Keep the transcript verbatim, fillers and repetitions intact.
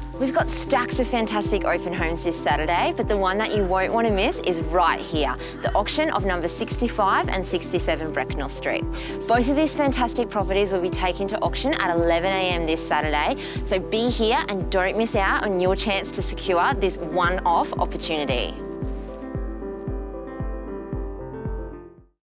We've got stacks of fantastic open homes this Saturday, but the one that you won't want to miss is right here, the auction of number sixty-five and sixty-seven Brecknell Street. Both of these fantastic properties will be taken to auction at eleven a m this Saturday, so be here and don't miss out on your chance to secure this one-off opportunity.